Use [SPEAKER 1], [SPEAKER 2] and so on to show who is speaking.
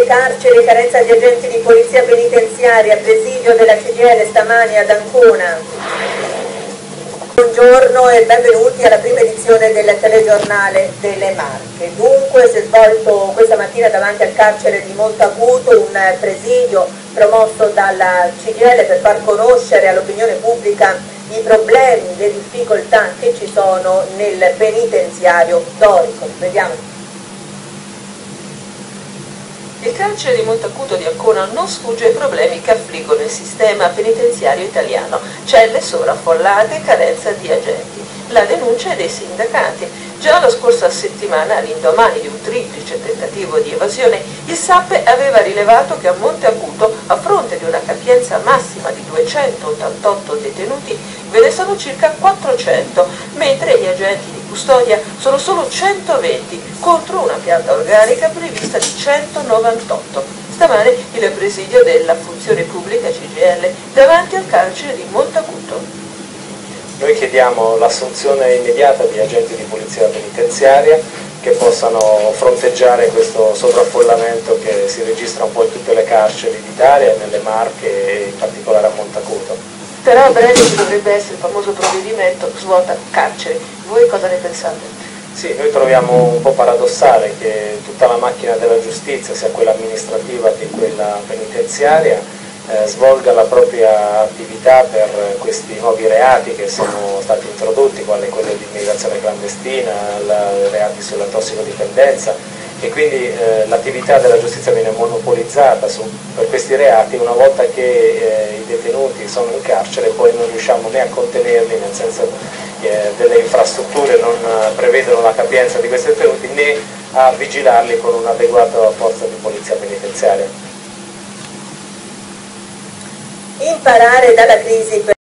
[SPEAKER 1] carceri, carenza di agenti di polizia penitenziaria, presidio della CGIL stamani ad Ancona. Buongiorno e benvenuti alla prima edizione del telegiornale delle Marche. Dunque si è svolto questa mattina davanti al carcere di Montacuto un presidio promosso dalla CGIL per far conoscere all'opinione pubblica i problemi, le difficoltà che ci sono nel penitenziario dorico. Vediamo.
[SPEAKER 2] Il carcere di Montacuto di Ancona non sfugge ai problemi che affliggono il sistema penitenziario italiano: celle sovraffollate e carenza di agenti. La denuncia è dei sindacati. Già la scorsa settimana, all'indomani di un triplice tentativo di evasione, il SAPPE aveva rilevato che a Montacuto, a fronte di una capienza massima di 288 detenuti, ve ne sono circa 400, mentre gli agenti di custodia sono solo 120, contro una pianta organica prevista di 198. Stamane il presidio della funzione pubblica CGIL davanti al carcere di Montacuto.
[SPEAKER 3] Noi chiediamo l'assunzione immediata di agenti di polizia penitenziaria che possano fronteggiare questo sovraffollamento che si registra un po' in tutte le carceri d'Italia, nelle Marche e in particolare a Montacuto.
[SPEAKER 2] Però a breve ci dovrebbe essere il famoso provvedimento svuota carceri. Voi cosa ne pensate?
[SPEAKER 3] Sì, noi troviamo un po' paradossale che tutta la macchina della giustizia, sia quella amministrativa che quella penitenziaria, svolga la propria attività per questi nuovi reati che sono stati introdotti, quali quello di immigrazione clandestina, reati sulla tossicodipendenza, e quindi l'attività della giustizia viene monopolizzata per questi reati. Una volta che i detenuti sono in carcere poi non riusciamo né a contenerli, nel senso che delle infrastrutture non prevedono la capienza di questi detenuti, né a vigilarli con un'adeguata forza di polizia penitenziaria.
[SPEAKER 1] Imparare dalla crisi